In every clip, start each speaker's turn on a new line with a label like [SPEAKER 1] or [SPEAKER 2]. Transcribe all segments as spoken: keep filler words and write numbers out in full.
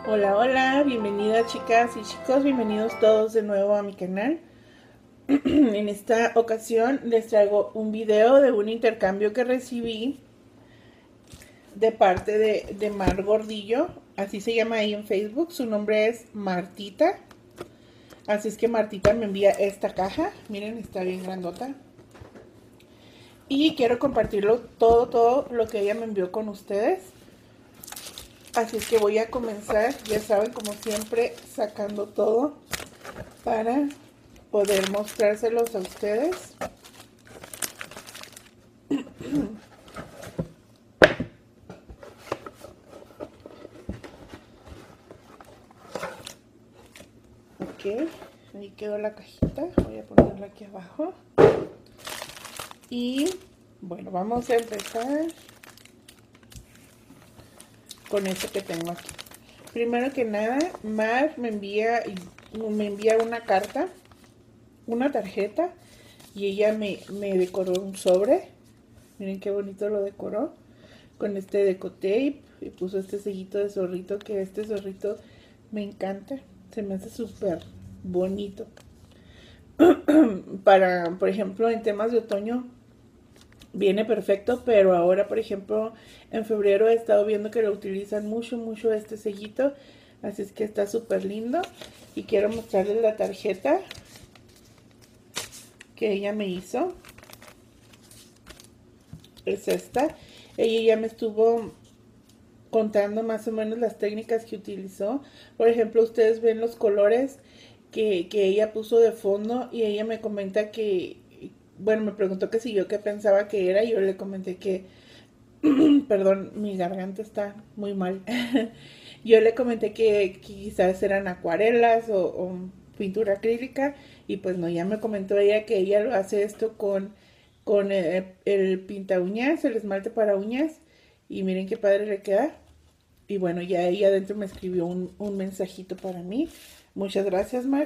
[SPEAKER 1] Hola, hola, bienvenidas chicas y chicos, bienvenidos todos de nuevo a mi canal. En esta ocasión les traigo un video de un intercambio que recibí de parte de, de Mar Gordillo, así se llama ahí en Facebook, su nombre es Martita. Así es que Martita me envía esta caja, miren, está bien grandota. Y quiero compartirlo todo, todo lo que ella me envió con ustedes. Así es que voy a comenzar, ya saben, como siempre, sacando todo para poder mostrárselos a ustedes. Ok, ahí quedó la cajita, voy a ponerla aquí abajo. Y bueno, vamos a empezar con esto que tengo aquí. Primero que nada, Mar me envía, me envía una carta, una tarjeta, y ella me, me decoró un sobre. Miren qué bonito lo decoró con este decotape y puso este sellito de zorrito, que este zorrito me encanta, se me hace súper bonito. Para, por ejemplo, en temas de otoño viene perfecto, pero ahora, por ejemplo, en febrero he estado viendo que lo utilizan mucho, mucho este sellito, así es que está súper lindo. Y quiero mostrarles la tarjeta que ella me hizo. Es esta. Ella ya me estuvo contando más o menos las técnicas que utilizó. Por ejemplo, ustedes ven los colores que, que ella puso de fondo y ella me comenta que, bueno, me preguntó que si yo qué pensaba que era y yo le comenté que, perdón, mi garganta está muy mal. Yo le comenté que, que quizás eran acuarelas o, o pintura acrílica y pues no, ya me comentó ella que ella lo hace esto con, con el, el pinta uñas, el esmalte para uñas y miren qué padre le queda. Y bueno, ya ella adentro me escribió un, un mensajito para mí. Muchas gracias, Mar.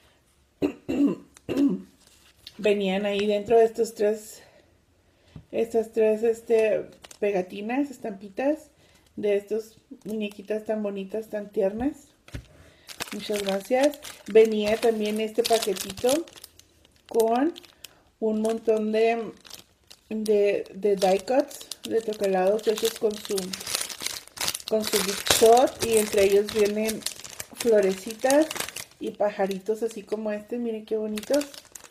[SPEAKER 1] Venían ahí dentro de estos tres, estas tres este, pegatinas, estampitas, de estos muñequitas tan bonitas, tan tiernas. Muchas gracias. Venía también este paquetito con un montón de, de, de die cuts, de tocalados hechos con su, con su Big Shot, y entre ellos vienen florecitas y pajaritos así como este, miren qué bonitos.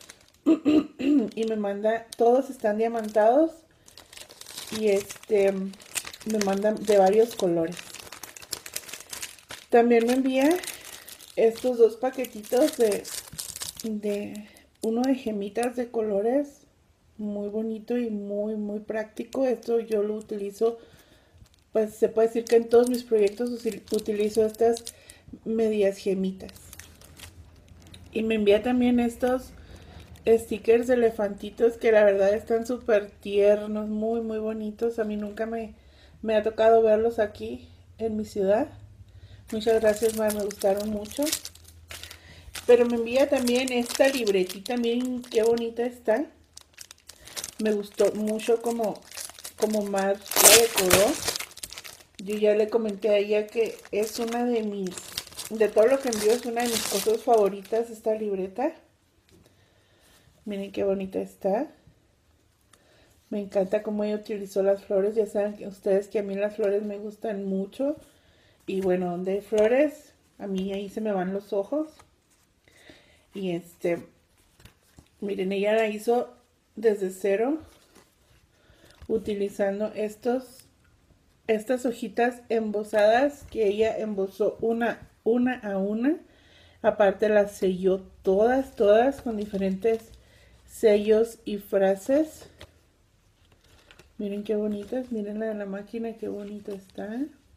[SPEAKER 1] Y me manda, todos están diamantados y este me mandan de varios colores. También me envía estos dos paquetitos de, de uno de gemitas de colores, muy bonito y muy muy práctico. Esto yo lo utilizo, pues se puede decir que en todos mis proyectos utilizo estas medias gemitas. Y me envía también estos stickers de elefantitos que la verdad están súper tiernos, muy muy bonitos. A mí nunca me, me ha tocado verlos aquí en mi ciudad. Muchas gracias, Mar, me gustaron mucho. Pero me envía también esta libretita, miren qué bonita está. Me gustó mucho como, como Mar la decoró. Yo ya le comenté a ella que es una de mis, de todo lo que envió, es una de mis cosas favoritas esta libreta. Miren qué bonita está. Me encanta cómo ella utilizó las flores. Ya saben que ustedes que a mí las flores me gustan mucho. Y bueno, donde hay flores, a mí ahí se me van los ojos. Y este, miren, ella la hizo desde cero, utilizando estos, estas hojitas embosadas que ella embosó una, una a una. Aparte las selló todas, todas con diferentes sellos y frases. Miren qué bonitas, miren la de la máquina, qué bonita está.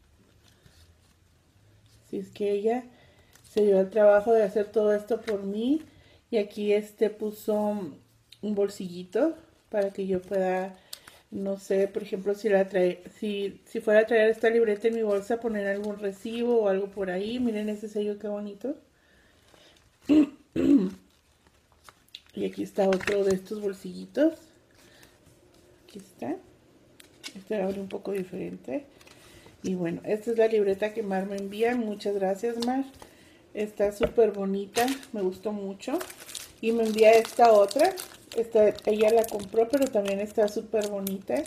[SPEAKER 1] Si es que ella se dio el trabajo de hacer todo esto por mí. Y aquí este puso un bolsillito para que yo pueda, no sé, por ejemplo, si la trae, si, si fuera a traer esta libreta en mi bolsa, poner algún recibo o algo por ahí. Miren ese sello, qué bonito. Y aquí está otro de estos bolsillitos. Aquí está. Este abre un poco diferente. Y bueno, esta es la libreta que Mar me envía. Muchas gracias, Mar. Está súper bonita, me gustó mucho. Y me envía esta otra. Esta ella la compró, pero también está súper bonita.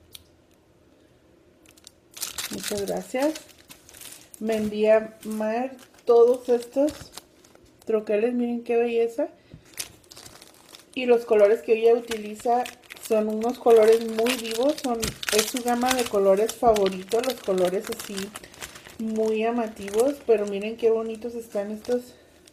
[SPEAKER 1] Muchas gracias. Me envía Mar todos estos troqueles, miren qué belleza. Y los colores que ella utiliza son unos colores muy vivos, son, es su gama de colores favoritos, los colores así muy llamativos, pero miren qué bonitos están estos.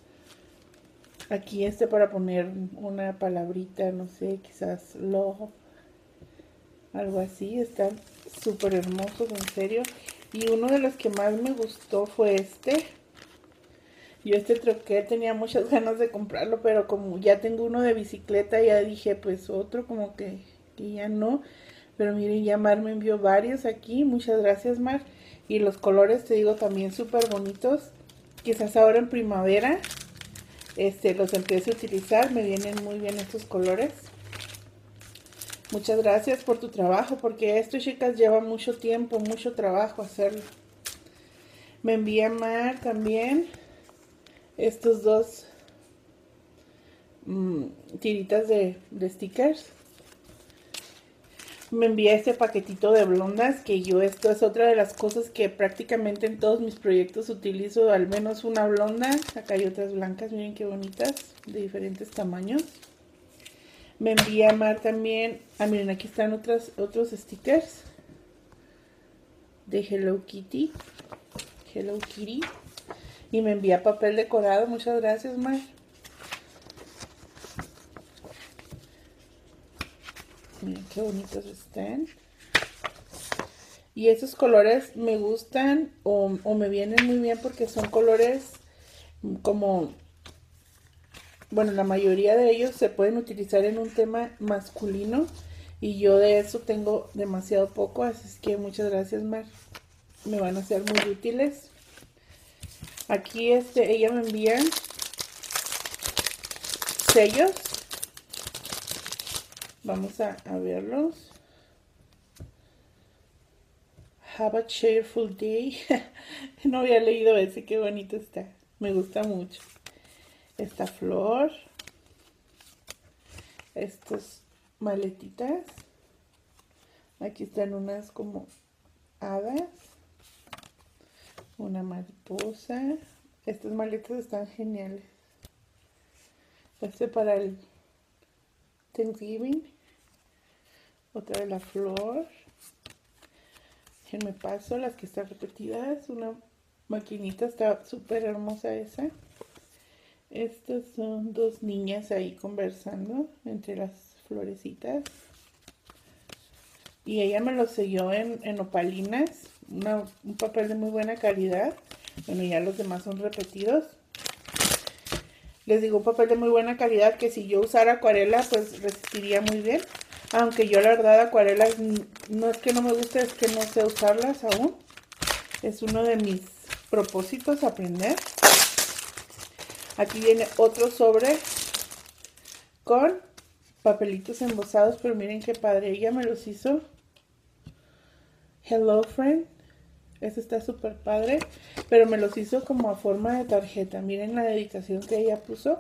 [SPEAKER 1] Aquí este para poner una palabrita, no sé, quizás love, algo así, están súper hermosos, en serio. Y uno de los que más me gustó fue este. Yo este troquel tenía muchas ganas de comprarlo, pero como ya tengo uno de bicicleta, ya dije, pues otro como que, que ya no. Pero miren, ya Mar me envió varios aquí, muchas gracias, Mar. Y los colores, te digo, también súper bonitos. Quizás ahora en primavera este, los empiece a utilizar, me vienen muy bien estos colores. Muchas gracias por tu trabajo, porque esto, chicas, lleva mucho tiempo, mucho trabajo hacerlo. Me envía Mar también estos dos mmm, tiritas de, de stickers. Me envía este paquetito de blondas, que yo esto es otra de las cosas que prácticamente en todos mis proyectos utilizo, al menos una blonda. Acá hay otras blancas, miren qué bonitas, de diferentes tamaños. Me envía Mar también, ah miren, aquí están otras, otros stickers de Hello Kitty, Hello Kitty. Y me envía papel decorado, muchas gracias, Mar. Miren qué bonitos están. Y esos colores me gustan o, o me vienen muy bien porque son colores como, bueno, la mayoría de ellos se pueden utilizar en un tema masculino. Y yo de eso tengo demasiado poco, así es que muchas gracias, Mar. Me van a ser muy útiles. Aquí este, ella me envía sellos. Vamos a, a verlos. Have a cheerful day. No había leído ese, qué bonito está. Me gusta mucho. Esta flor. Estas maletitas. Aquí están unas como hadas. Una mariposa. Estas maletas están geniales. Este para el Thanksgiving. Otra de la flor. Déjenme paso las que están repetidas. Una maquinita, está súper hermosa esa. Estas son dos niñas ahí conversando entre las florecitas. Y ella me lo selló en, en opalinas. Una, un papel de muy buena calidad. Bueno, ya los demás son repetidos. Les digo, un papel de muy buena calidad que si yo usara acuarela, pues resistiría muy bien. Aunque yo la verdad acuarelas no es que no me guste, es que no sé usarlas aún. Es uno de mis propósitos aprender. Aquí viene otro sobre con papelitos embosados, pero miren qué padre. Ella me los hizo. Hello friend. Este está súper padre, pero me los hizo como a forma de tarjeta. Miren la dedicación que ella puso.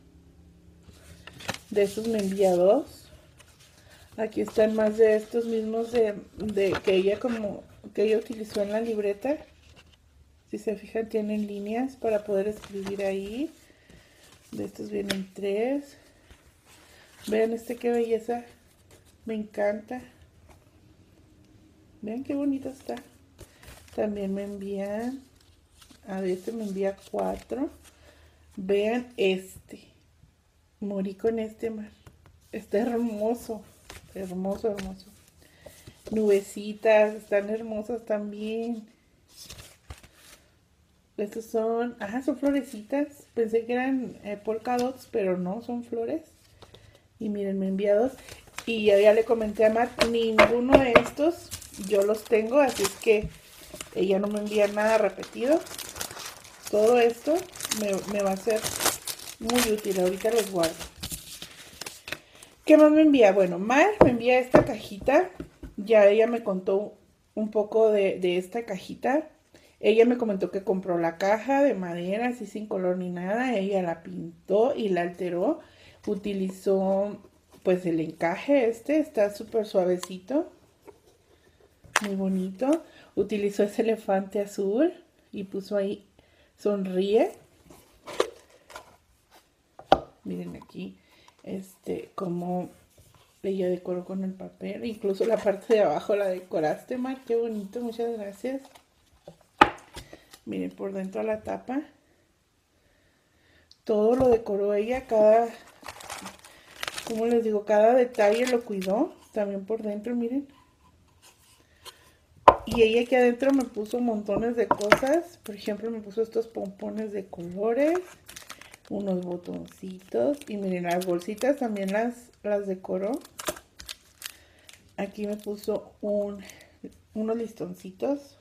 [SPEAKER 1] De estos me envía dos. Aquí están más de estos mismos de, de que ella como que ella utilizó en la libreta. Si se fijan, tienen líneas para poder escribir ahí. De estos vienen tres. Vean este qué belleza. Me encanta. Vean qué bonito está. También me envían. A ver, este me envía cuatro. Vean este. Morí con este, Mar. Está hermoso. Hermoso, hermoso. Nubecitas, están hermosas también. Estos son, ah, son florecitas. Pensé que eran eh, polka dots, pero no, son flores. Y miren, me envía dos. Y ya, ya le comenté a Mar, ninguno de estos yo los tengo, así es que ella no me envía nada repetido. Todo esto me, me va a ser muy útil. Ahorita los guardo. ¿Qué más me envía? Bueno, Mar me envía esta cajita. Ya ella me contó un poco de, de esta cajita. Ella me comentó que compró la caja de madera, así sin color ni nada. Ella la pintó y la alteró. Utilizó pues el encaje este, está súper suavecito, muy bonito. Utilizó ese elefante azul y puso ahí, sonríe. Miren aquí, este, como ella decoró con el papel. Incluso la parte de abajo la decoraste, Mar. Qué bonito, muchas gracias. Miren por dentro la tapa. Todo lo decoró ella, cada, como les digo, cada detalle lo cuidó. También por dentro, miren. Y ella aquí adentro me puso montones de cosas. Por ejemplo, me puso estos pompones de colores, unos botoncitos. Y miren, las bolsitas también las, las decoró. Aquí me puso un, unos listoncitos,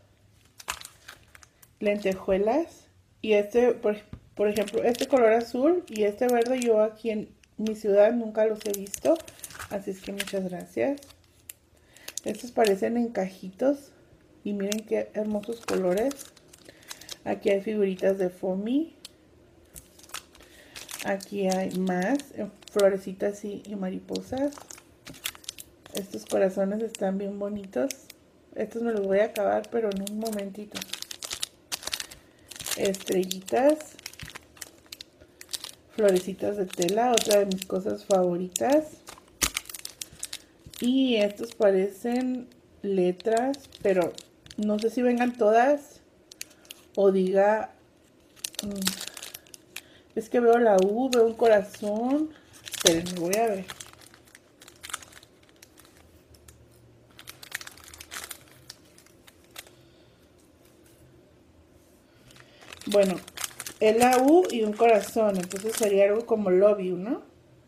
[SPEAKER 1] lentejuelas. Y este, por, por ejemplo, este color azul y este verde yo aquí en mi ciudad nunca los he visto. Así es que muchas gracias. Estos parecen encajitos. Y miren qué hermosos colores. Aquí hay figuritas de foamy. Aquí hay más florecitas y, y mariposas. Estos corazones están bien bonitos. Estos me los voy a acabar, pero en un momentito. Estrellitas. Florecitas de tela, otra de mis cosas favoritas. Y estos parecen letras, pero no sé si vengan todas o diga, mmm, es que veo la U, veo un corazón. Esperen, voy a ver. Bueno, es la U y un corazón, entonces sería algo como love you, ¿no?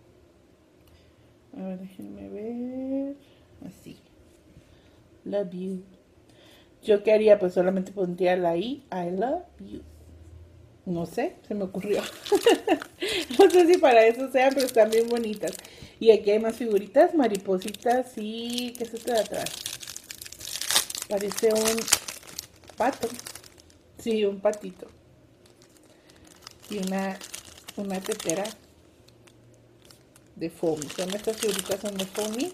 [SPEAKER 1] A ver, déjenme ver. Así. Love you. ¿Yo qué haría? Pues solamente pondría la I, I love you. No sé, se me ocurrió. No sé si para eso sean, pero están bien bonitas. Y aquí hay más figuritas, maripositas y... ¿qué es esto de atrás? Parece un pato. Sí, un patito. Y una, una tetera de foamy. Son estas figuritas, son de foamy.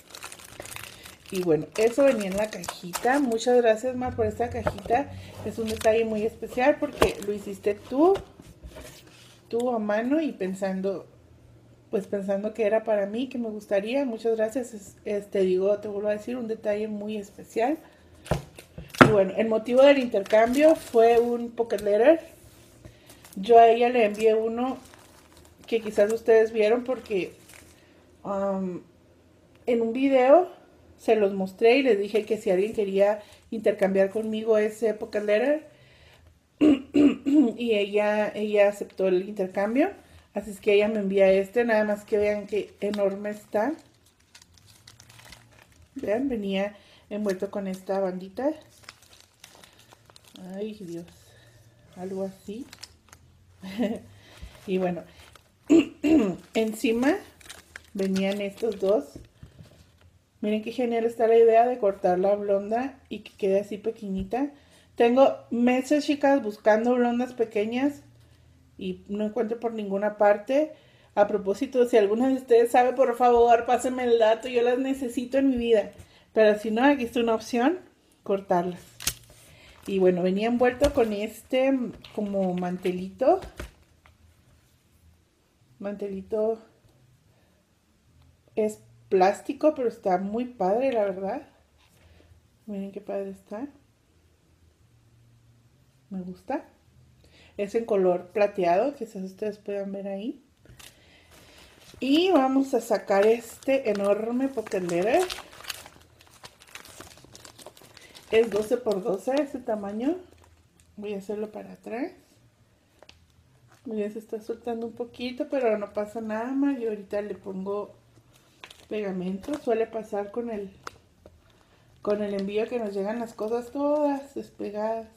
[SPEAKER 1] Y bueno, eso venía en la cajita. Muchas gracias, Mar, por esta cajita. Es un detalle muy especial porque lo hiciste tú, tú a mano y pensando, pues pensando que era para mí, que me gustaría. Muchas gracias. Es, es, te digo, te vuelvo a decir, un detalle muy especial. Y bueno, el motivo del intercambio fue un pocket letter. Yo a ella le envié uno que quizás ustedes vieron porque um, en un video se los mostré y les dije que si alguien quería intercambiar conmigo ese pocket letter y ella, ella aceptó el intercambio. Así es que ella me envía este, nada más que vean qué enorme está. Vean, venía envuelto con esta bandita. Ay, Dios. Algo así. Y bueno, encima venían estos dos. Miren qué genial está la idea de cortar la blonda y que quede así pequeñita. Tengo meses, chicas, buscando blondas pequeñas y no encuentro por ninguna parte. A propósito, si alguna de ustedes sabe, por favor, pásenme el dato. Yo las necesito en mi vida. Pero si no, aquí está una opción, cortarlas. Y bueno, venía envuelto con este como mantelito. Mantelito es plástico, pero está muy padre, la verdad. Miren qué padre está. Me gusta. Es en color plateado, quizás ustedes puedan ver ahí. Y vamos a sacar este enorme pocket letter. Es doce por doce ese tamaño. Voy a hacerlo para atrás. Miren, se está soltando un poquito, pero no pasa nada más. Yo ahorita le pongo pegamento. Suele pasar con el, con el envío que nos llegan las cosas todas despegadas.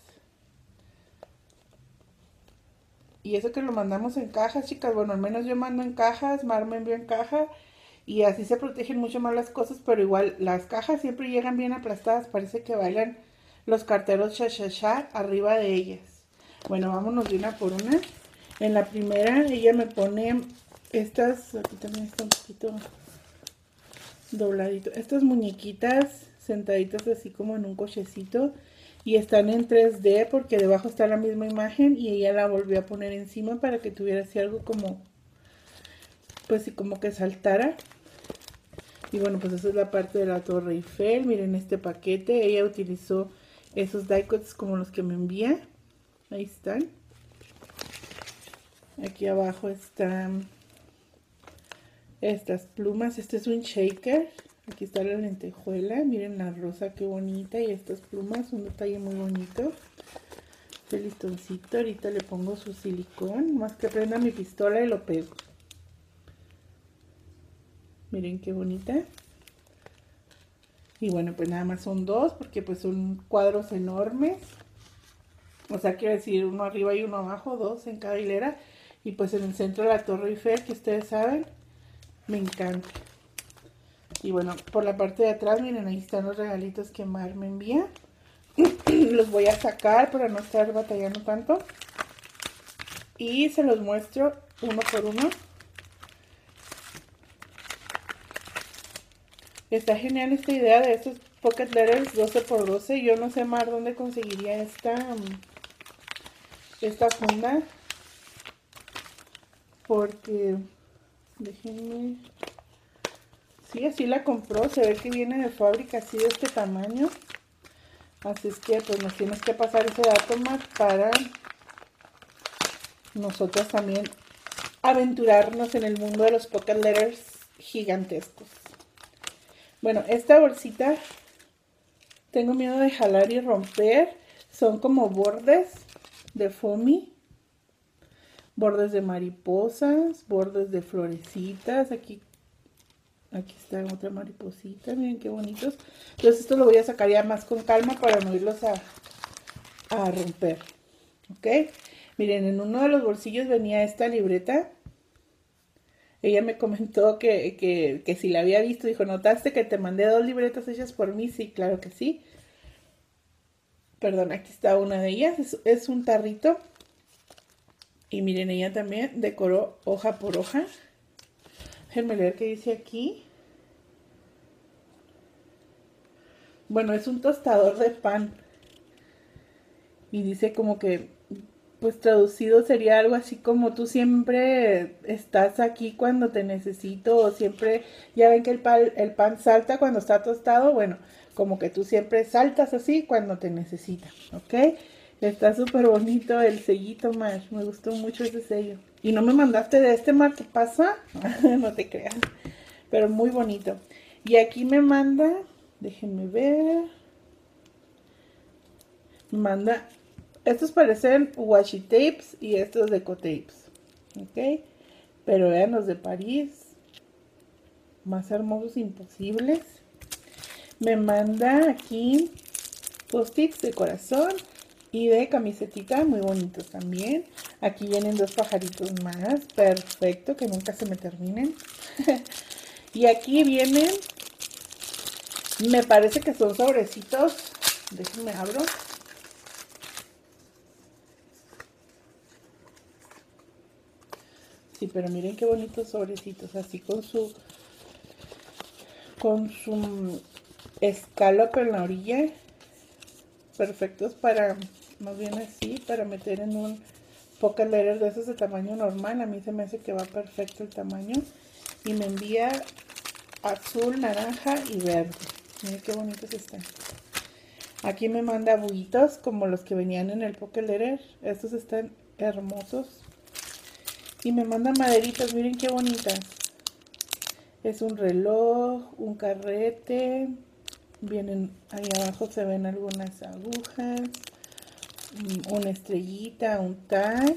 [SPEAKER 1] Y eso que lo mandamos en cajas, chicas. Bueno, al menos yo mando en cajas. Mar me envió en caja. y así se protegen mucho más las cosas, pero igual las cajas siempre llegan bien aplastadas, parece que bailan los carteros cha cha cha arriba de ellas. Bueno, vámonos de una por una. En la primera ella me pone estas, aquí también está un poquito dobladito, estas muñequitas sentaditas así como en un cochecito y están en tres D porque debajo está la misma imagen y ella la volvió a poner encima para que tuviera así algo como, pues sí, como que saltara. Y bueno, pues esa es la parte de la Torre Eiffel. Miren este paquete, ella utilizó esos die cuts como los que me envía, ahí están. Aquí abajo están estas plumas, este es un shaker. Aquí está la lentejuela, miren la rosa qué bonita y estas plumas, un detalle muy bonito. Este listoncito, ahorita le pongo su silicón, más que prenda mi pistola y lo pego. Miren qué bonita. Y bueno, pues nada más son dos porque pues son cuadros enormes. O sea, quiero decir uno arriba y uno abajo, dos en cada hilera. Y pues en el centro de la Torre Eiffel, que ustedes saben, me encanta. Y bueno, por la parte de atrás, miren, ahí están los regalitos que Mar me envía. Los voy a sacar para no estar batallando tanto. Y se los muestro uno por uno. Está genial esta idea de estos Pocket Letters doce por doce. Yo no sé, Mar, dónde conseguiría esta, esta funda. Porque, déjenme... Sí, así la compró, se ve que viene de fábrica así de este tamaño. Así es que pues nos tienes que pasar ese dato más para nosotros también aventurarnos en el mundo de los Pocket Letters gigantescos. Bueno, esta bolsita tengo miedo de jalar y romper. Son como bordes de foamy. Bordes de mariposas, bordes de florecitas. Aquí Aquí está otra mariposita, miren qué bonitos. Entonces esto lo voy a sacar ya más con calma para no irlos a, a romper. ¿Ok? Miren, en uno de los bolsillos venía esta libreta. Ella me comentó que, que, que si la había visto, dijo, ¿notaste que te mandé dos libretas hechas por mí? Sí, claro que sí. Perdón, aquí está una de ellas. Es, es un tarrito. Y miren, ella también decoró hoja por hoja. Déjenme leer qué dice aquí. Bueno, es un tostador de pan. Y dice como que, pues traducido sería algo así como tú siempre estás aquí cuando te necesito. O siempre, ya ven que el pan, el pan salta cuando está tostado. Bueno, como que tú siempre saltas así cuando te necesitan, ¿ok? Está súper bonito el sellito, Mar. Me gustó mucho ese sello. ¿Y no me mandaste de este, Mar? ¿Qué pasa? No te creas. Pero muy bonito. Y aquí me manda, déjenme ver. Me manda, estos parecen washi tapes y estos deco tapes. ¿Ok? Pero vean los de París. Más hermosos imposibles. Me manda aquí post-its de corazón. Y de camisetita, muy bonitos también. Aquí vienen dos pajaritos más. Perfecto, que nunca se me terminen. Y aquí vienen, me parece que son sobrecitos. Déjenme abro. Sí, pero miren qué bonitos sobrecitos. Así con su, con su escalope en la orilla. Perfectos para, más bien así, para meter en un Pocket Letter de esos de tamaño normal. A mí se me hace que va perfecto el tamaño. Y me envía azul, naranja y verde. Miren qué bonitos están. Aquí me manda buitos como los que venían en el Pocket Letter. Estos están hermosos. Y me manda maderitas, miren qué bonitas. Es un reloj, un carrete. Vienen, ahí abajo se ven algunas agujas, una estrellita, un tag.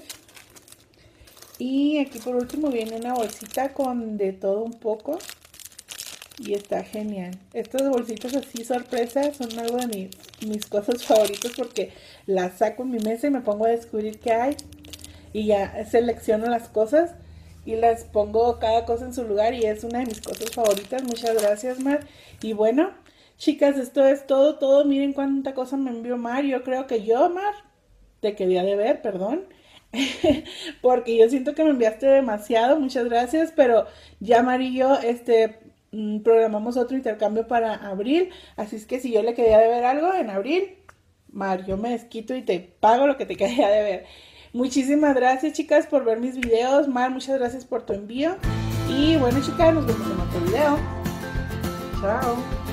[SPEAKER 1] Y aquí por último viene una bolsita con de todo un poco. Y está genial. Estas bolsitas así sorpresa son algo de mi, mis cosas favoritas porque las saco en mi mesa y me pongo a descubrir qué hay. Y ya selecciono las cosas y las pongo cada cosa en su lugar y es una de mis cosas favoritas. Muchas gracias, Mar. Y bueno, chicas, esto es todo, todo. Miren cuánta cosa me envió Mar. Yo creo que yo, Mar, te quería de ver, perdón. Porque yo siento que me enviaste demasiado, muchas gracias, pero ya Mar y yo, este, mm, programamos otro intercambio para abril, así es que si yo le quería de ver algo en abril, Mar, yo me desquito y te pago lo que te quería de ver. Muchísimas gracias, chicas, por ver mis videos. Mar, muchas gracias por tu envío. Y bueno, chicas, nos vemos en otro video. Chao.